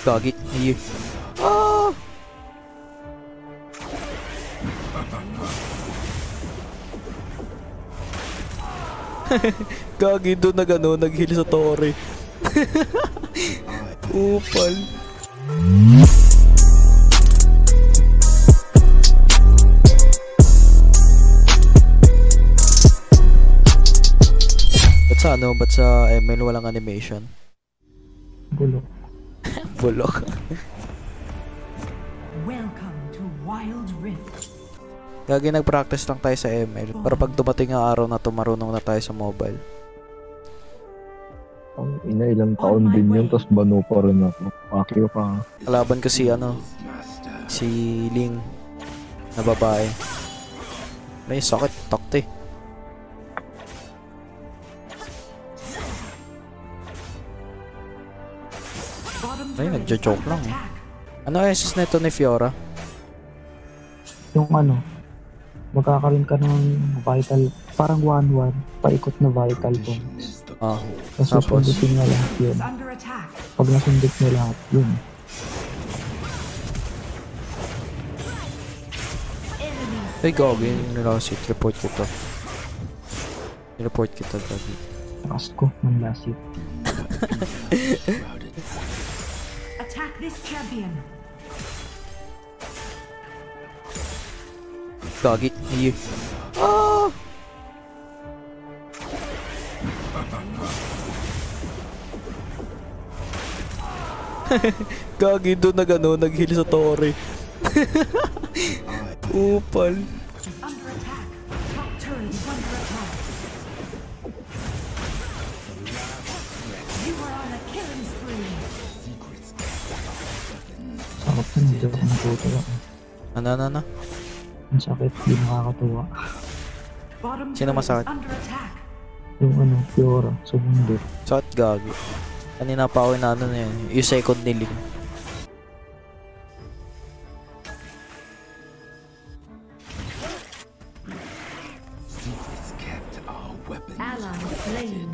Gagi. Ah! Gagi doon na gano'n, nag-heal sa Torre. Upal. Ba't sa ML walang animation? Bulok. Bulok. Welcome to Wild Rift. Gagi, nag-practice lang tayo sa ML para pag dumating ang araw na to, marunong na tayo sa mobile. Ang ilang taon din yun, tapos bano pa rin ako. Akyo pa. Kalaban ko si si Ling na babae. May sakit, takte. Ay, nagjo-joke lang eh. Ano SS nito ni Fiora? Yung magkakaroon ka ng vital, parang 1-1, paikot na vital points. Tapos susundutin na lahat yun. Pag nasundot na lahat yun. Ay, gagi, nilasit. Report kita. Report kita, gagi. Takas ko, manlasit. Attack this champion. Gagi. Ah! Gagi doon na gano'n, nag-heal sa Torre. Upal. Under attack. Top turret is under attack. You are on a killing spree. Sakot na, hindi ako natutuwa. Ano? Ang sakit, hindi nakakatuwa. Bottom Sino turret masakit? is under attack. Yung Fiora, sumundot. Sakit, gagi. Kanina pa ako na yan. Yung second ni Ling. Ally slain.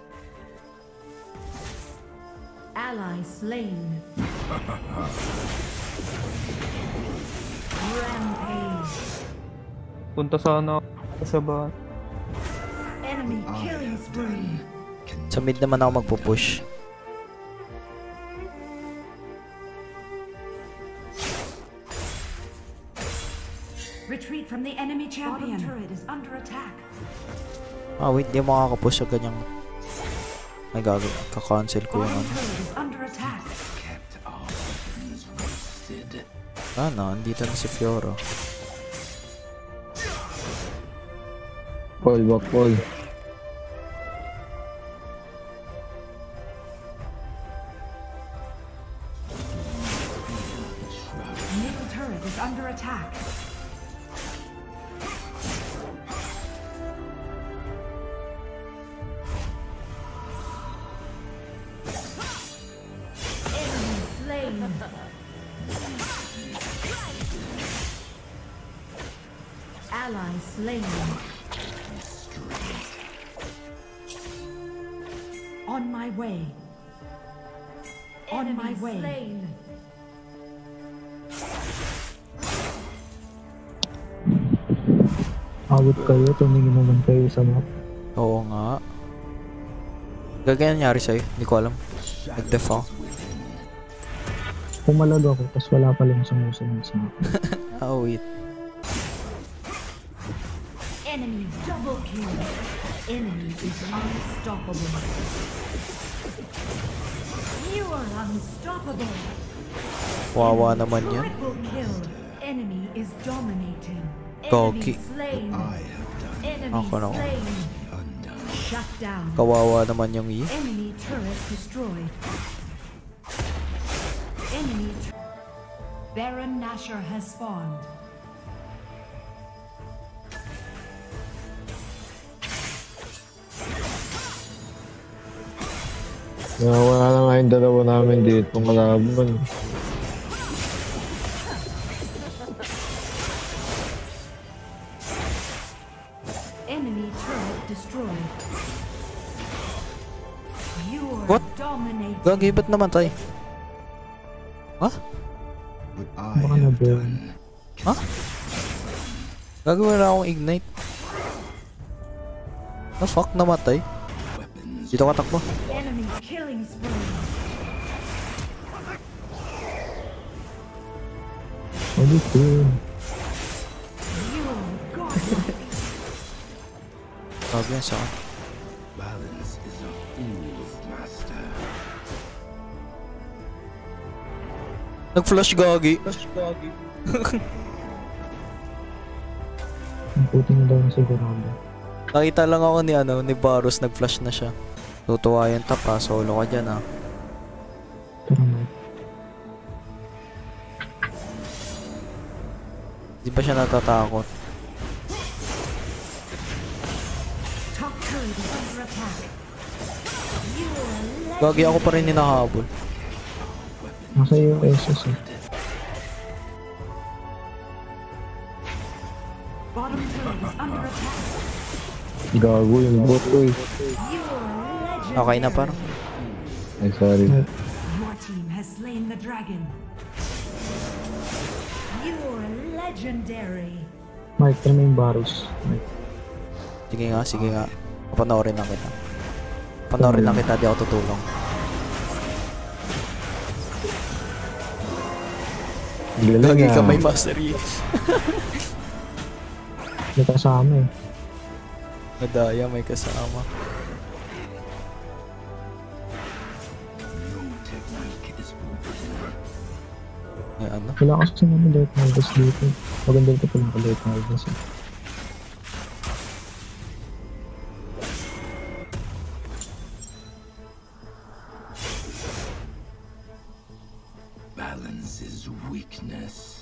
Ally slain. Rampage. Punta sana ako sa bahay. Enemy killing spree. Sa mid naman ako magpupush. Retreat from the enemy champion. Bottom turret is under attack. Wait, di mo makakapush sa ganyang... Ay, gagi. Kakancel ko yung Bottom turret is under attack. Andito na si Fiora. Paul, back Paul. Middle turret is under attack. Enemy slain. Ally slain. On my way. On my way. Slain. Awit kayo, tumingin naman kayo sa map. Oo nga. Gagaya nangyari sa'yo? Hindi ko alam. Nag-def ako. Pumalag ako, tas wala pa lang sumusunod sa map. Wait. Enemy double kill. Enemy is unstoppable. You are unstoppable. Wawa naman yan. Triple kill. Enemy is dominating. Gogi. Enemy slain. Enemy Ako na. slain. Shut down. Kawawa naman yung Enemy turret destroyed. Enemy Baron Nashor has spawned. Wala na nga yung dalawa namin dito kalaban. Enemy turret destroyed. You are What? dominating. Gagi, ba't namatay? Ha? Baka na-burn. Ha? Gagawin na akong ignite. The fuck, namatay? Dito ka takbo. Enemy killing spree. What is this? You godlike. Sabi yan sa Balance is a fool's master. nag-flash gagi. Ang puti na daw na sigurado. Nakita lang ako ni Varus, nag-flash na siya. Tutuwa yung top ha, solo ka dyan ha. Tara na. Di ba siya natatakot? Top turret is under attack. You are Gagi ako pa rin hinahabol. Nasa iyo SS eh. bottom turret is under attack. Gago yung bot ko eh. You are legendary. Okay na par. Ay, sorry. Your team has slain the dragon. You are legendary. Mike, tara mo yung Varus. Mike. Sige nga. Panoorin lang kita. Panoorin lang kita, di ako tutulong. Gagi ka may mastery. May kasama eh. Madaya, may kasama. No technique is forbidden. May ano? Wala kasi naman Dark Magus dito. Maganda dito pala ka Dark Magus eh. Balance is weakness.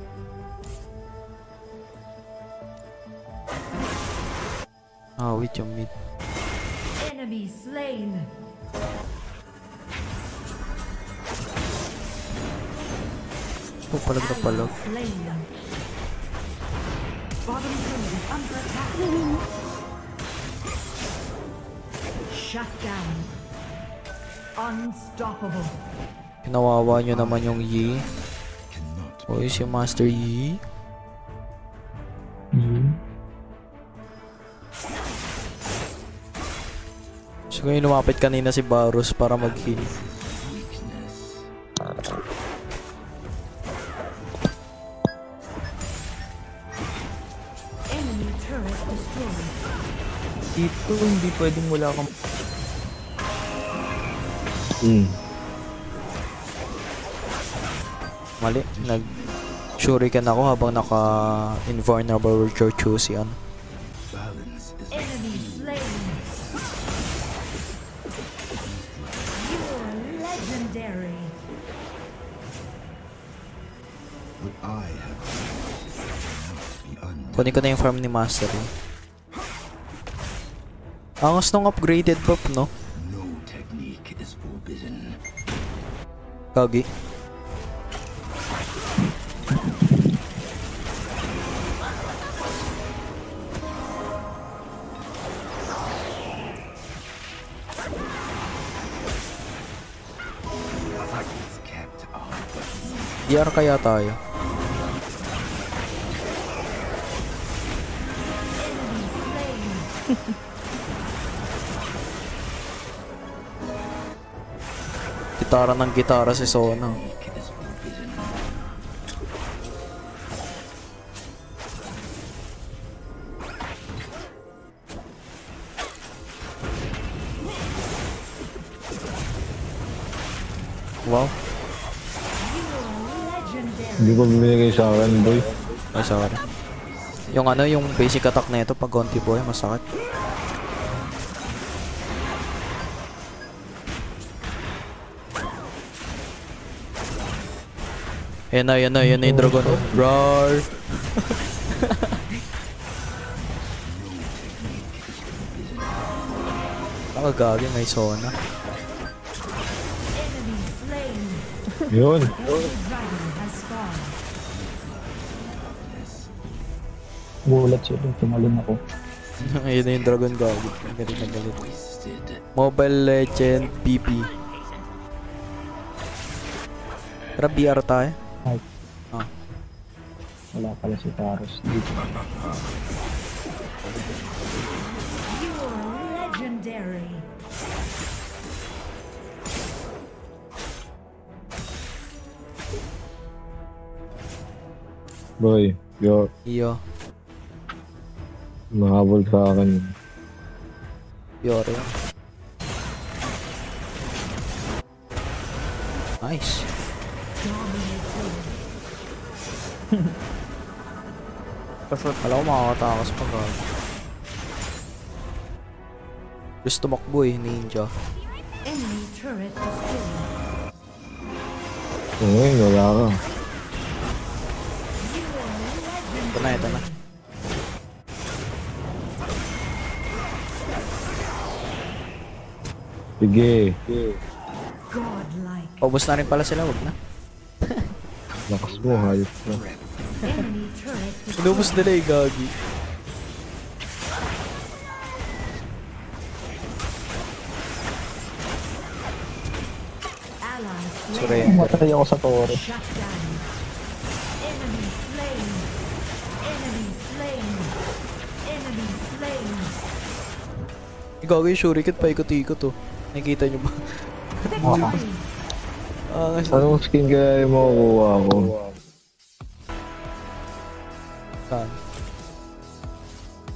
Ah, wait yung mid. Enemy slain. Oh, palag na palag. Slain. Bottom turret is under attack. Shut down. Unstoppable. Pinawawa nyo naman yung Yi. Cannot Uy, si Master Yi. Siguro yung lumapit kanina si Varus para mag-heal. weakness. Enemy turret destroyed. Dito, hindi pwedeng wala kang... Mali, nag-shuriken ako habang naka-invulnerable with your Chusian. Balance is Enemy slain. You are legendary. what I have cannot be undone. Kunin ko na yung farm ni Master eh. Angas nung upgraded buff, no? No technique is forbidden. Gagi. Is kept our weapons. DR kaya tayo. Enemy slain. Gitara ng gitara si Sona. Technique is forbidden. Wow. You are legendary. Hindi ko binigay sa akin, boy. Ay, sorry. Yung ano, yung basic attack na ito pag Gonti Boy, masakit. Yan na yung dragon. Roar! Nakagagi, may Sona. Enemy slain. Yun. The dragon has spawned. Gulat siya doon. Tumalon ako. Ayun na yung dragon gagi. Galit na galit. Wasted. Mobile Legend PP. Tara, BR tayo. Ay. Ah. Wala pala si Taros dito. You're legendary. Boy, yo, Iyo. mahabol sa akin. Yore. Nice. Kasot. Alam ko makakatakas pa ka. Gusto tumakbo eh, ninja. Enemy turret destroyed. Ngayon, wala ka. Ito na, ito na. Sige. Godlike. Paubos na rin pala sila, wag na. Lakas mo, hayop na. Enemy turret destroyed. Inubos nila eh, gagi. Ally slain. Surrender. Matay ako sa torre. Shut down. Enemy slain. Enemy slain. Enemy slain. Gagi yung shuriken pa ikot-ikot oh. Nakikita nyo ba? Victory. Kasi Anong skin kaya yung makukuha ko? saan?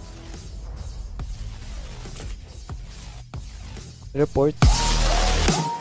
Report.